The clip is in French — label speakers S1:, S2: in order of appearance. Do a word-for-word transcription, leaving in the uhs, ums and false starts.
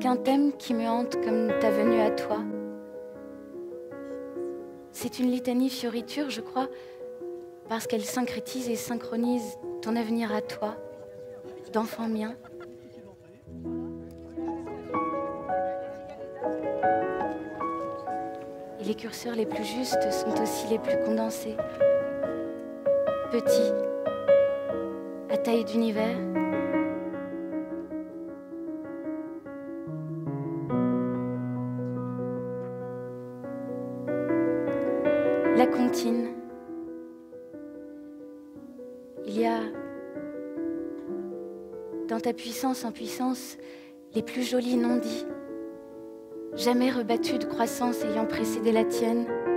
S1: qu'un thème qui me hante comme ta venue à toi. C'est une litanie fioriture, je crois, parce qu'elle syncrétise et synchronise ton avenir à toi, d'enfant mien. Et les curseurs les plus justes sont aussi les plus condensés. Petits, à taille d'univers. La comptine. Il y a, dans ta puissance en puissance, les plus jolis non-dits, jamais rebattus de croissance ayant précédé la tienne.